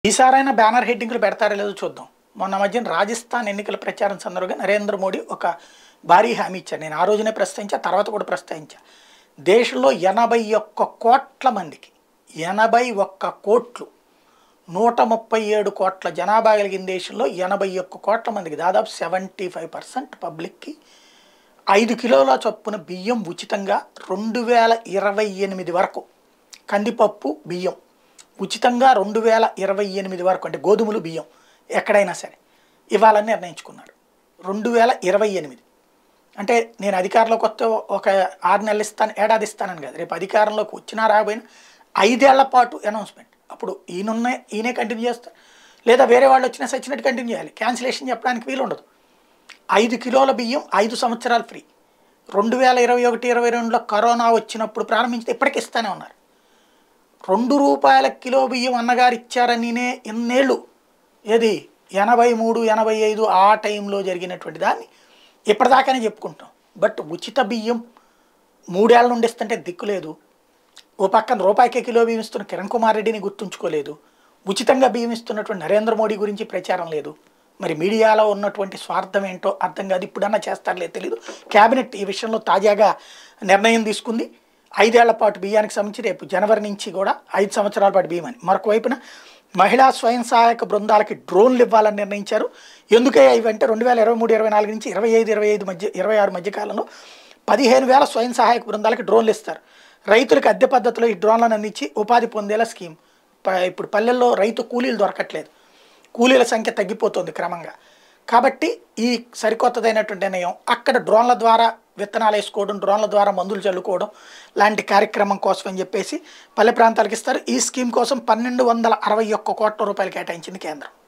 ఈసారైనా బ్యానర్ హెడ్డింగ్లు పెడతారో లేదో చూద్దాం. మొన్న మధ్యన రాజస్థాన్ ఎన్నికల ప్రచారం సందర్భంగా నరేంద్ర మోడీ ఒక భారీ హామీ ఇచ్చారు. నేను ఆ రోజునే ప్రస్తావించా, తర్వాత కూడా ప్రస్తావించా. దేశంలో 81 కోట్ల మందికి 81 కోట్లు 137 కోట్ల జనాభా కలిగిన దేశంలో 81 కోట్ల మందికి దాదాపు 75% పబ్లిక్కి 5 కిలోల చొప్పున బియ్యం ఉచితంగా 2028 వరకు, కందిపప్పు బియ్యం ఉచితంగా 2028 వరకు, అంటే గోధుమలు బియ్యం ఎక్కడైనా సరే ఇవ్వాలని నిర్ణయించుకున్నారు. 2028 అంటే నేను అధికారంలోకి వస్తే ఒక 6 నెలలు ఇస్తాను, ఏడాది ఇస్తానని కాదు, రేపు అధికారంలోకి వచ్చినా రాబోయినా 5 ఏళ్ల పాటు అనౌన్స్మెంట్. అప్పుడు ఈయనే కంటిన్యూ చేస్తారు, లేదా వేరే వాళ్ళు వచ్చినా సచ్చినట్టు కంటిన్యూ చేయాలి. క్యాన్సిలేషన్ చెప్పడానికి వీలు ఉండదు. 5 కిలోల బియ్యం 5 సంవత్సరాలు ఫ్రీ. 2021-22లో కరోనా వచ్చినప్పుడు ప్రారంభించితే ఇప్పటికి ఇస్తానే ఉన్నారు. ₹2 కిలో బియ్యం అన్నగారు ఇచ్చారనినే ఎన్నేళ్ళు, ఏది 83, 85 ఆ టైంలో జరిగినటువంటి దాన్ని ఇప్పటిదాకానే చెప్పుకుంటాం. బట్ ఉచిత బియ్యం 3 ఏళ్ల నుండి ఇస్తుంటే దిక్కులేదు. ఓ పక్కన రూపాయికే కిలో బియ్యం ఇస్తున్న కిరణ్ కుమార్ రెడ్డిని గుర్తుంచుకోలేదు. ఉచితంగా బియ్యం ఇస్తున్నటువంటి నరేంద్ర మోడీ గురించి ప్రచారం లేదు. మరి మీడియాలో ఉన్నటువంటి స్వార్థం ఏంటో అర్థం కాదు. ఇప్పుడన్నా చేస్తారో తెలీదు. క్యాబినెట్ ఈ విషయంలో తాజాగా నిర్ణయం తీసుకుంది. 5 ఏళ్ల పాటు బియ్యానికి సంబంధించి రేపు జనవరి నుంచి కూడా 5 సంవత్సరాల పాటు బియ్యం అని. మరొక వైపున మహిళా స్వయం సహాయక బృందాలకి డ్రోన్లు ఇవ్వాలని నిర్ణయించారు. ఎందుకే ఇవంటే 2023-24 నుంచి 25-26 మధ్య కాలంలో 15,000 స్వయం సహాయక బృందాలకి డ్రోన్లు ఇస్తారు. రైతులకు అద్దె పద్ధతిలో ఈ డ్రోన్లను అందించి ఉపాధి పొందేలా స్కీమ్. ఇప్పుడు పల్లెల్లో రైతు కూలీలు దొరకట్లేదు, కూలీల సంఖ్య తగ్గిపోతుంది క్రమంగా. కాబట్టి ఈ సరికొత్తదైనటువంటి నిర్ణయం అక్కడ డ్రోన్ల ద్వారా విత్తనాలు వేసుకోవడం, డ్రోన్ల ద్వారా మందులు చల్లుకోవడం లాంటి కార్యక్రమం కోసం అని చెప్పేసి పల్లె ప్రాంతాలకు ఇస్తారు. ఈ స్కీమ్ కోసం 1,261 కోట్ల రూపాయలు కేటాయించింది కేంద్రం.